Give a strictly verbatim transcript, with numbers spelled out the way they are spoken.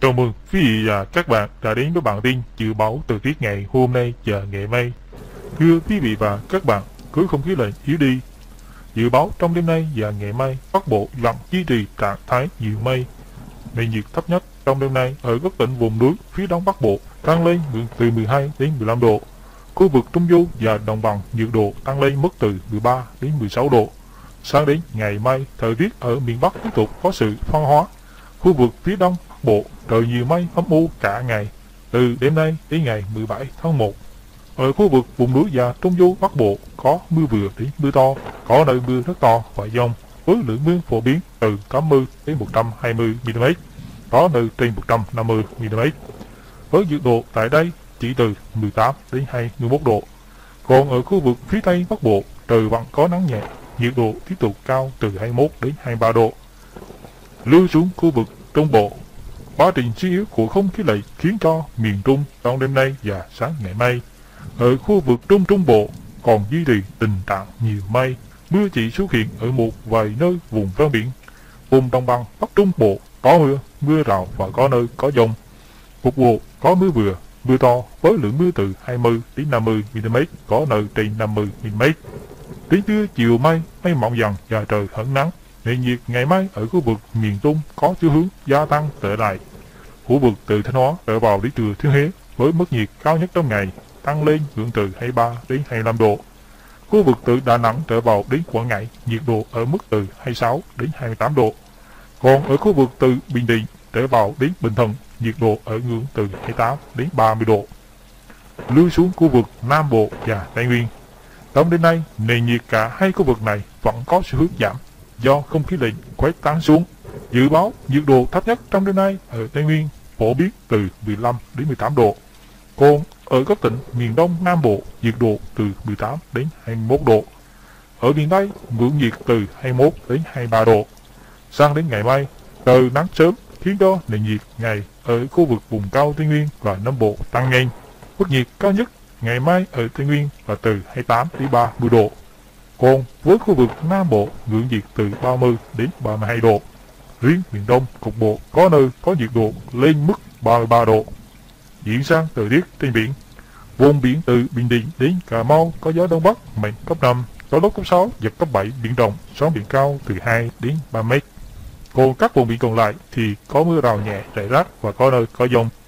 Chào mừng quý vị và các bạn đã đến với bản tin dự báo thời tiết ngày hôm nay và ngày mai. Thưa quý vị và các bạn, khối không khí lạnh yếu đi. Dự báo trong đêm nay và ngày mai, Bắc Bộ vẫn duy trì trạng thái nhiều mây. Nền nhiệt thấp nhất trong đêm nay ở các tỉnh vùng núi phía đông Bắc Bộ tăng lên ngưỡng từ mười hai đến mười lăm độ. Khu vực Trung Du và Đồng bằng nhiệt độ tăng lên mức từ mười ba đến mười sáu độ. Sang đến ngày mai, thời tiết ở miền Bắc tiếp tục có sự phân hóa. Khu vực phía đông Bắc Bộ trời nhiều mây âm u cả ngày, từ đêm nay đến ngày mười bảy tháng một. Ở khu vực vùng núi và Trung Du Bắc Bộ có mưa vừa đến mưa to, có nơi mưa rất to và dông, với lượng mưa phổ biến từ tám mươi đến một trăm hai mươi mi li mét, có nơi trên một trăm năm mươi mi li mét. Với nhiệt độ tại đây chỉ từ mười tám đến hai mươi mốt độ. Còn ở khu vực phía Tây Bắc Bộ trời vẫn có nắng nhẹ, nhiệt độ tiếp tục cao từ hai mươi mốt đến hai mươi ba độ. Lưu xuống khu vực Trung Bộ, quá trình suy yếu của không khí lạnh khiến cho miền Trung trong đêm nay và sáng ngày mai. Ở khu vực Trung Trung Bộ còn duy trì tình trạng nhiều mây, mưa chỉ xuất hiện ở một vài nơi vùng ven biển. Vùng đồng bằng Bắc Trung Bộ có mưa, mưa rào và có nơi có dông. Cục bộ có mưa vừa, mưa to với lượng mưa từ hai mươi đến năm mươi mi li mét, có nơi trên năm mươi mi li mét. Đến trưa chiều mai, mây mỏng dần và trời hửng nắng. Nền nhiệt ngày mai ở khu vực miền Trung có xu hướng gia tăng trở lại. Khu vực từ Thanh Hóa trở vào đến Thừa Thiên Huế với mức nhiệt cao nhất trong ngày tăng lên ngưỡng từ hai mươi ba đến hai mươi lăm độ. Khu vực từ Đà Nẵng trở vào đến Quảng Ngãi nhiệt độ ở mức từ hai mươi sáu đến hai mươi tám độ. Còn ở khu vực từ Bình Định trở vào đến Bình Thuận nhiệt độ ở ngưỡng từ hai mươi tám đến ba mươi độ. Lui xuống khu vực Nam Bộ và Tây Nguyên. Trong đêm nay, nền nhiệt cả hai khu vực này vẫn có xu hướng giảm do không khí lạnh khuếch tán xuống. Dự báo nhiệt độ thấp nhất trong đêm nay ở Tây Nguyên phổ biến từ mười lăm đến mười tám độ. Còn ở các tỉnh miền Đông Nam Bộ nhiệt độ từ mười tám đến hai mươi mốt độ. Ở miền Tây ngưỡng nhiệt từ hai mươi mốt đến hai mươi ba độ. Sang đến ngày mai, trời nắng sớm khiến cho nền nhiệt ngày ở khu vực vùng cao Tây Nguyên và Nam Bộ tăng nhanh. Mức nhiệt cao nhất ngày mai ở Tây Nguyên là từ hai mươi tám đến ba mươi độ. Còn với khu vực Nam Bộ ngưỡng nhiệt từ ba mươi đến ba mươi hai độ. Riêng miền Đông cục bộ có nơi có nhiệt độ lên mức ba mươi ba độ. Chuyển sang thời tiết trên biển. Vùng biển từ Bình Định đến Cà Mau có gió đông bắc mạnh cấp năm, có lúc cấp sáu, giật cấp bảy, biển động, sóng biển cao từ hai đến ba mét. Còn các vùng biển còn lại thì có mưa rào nhẹ rải rác và có nơi có dông.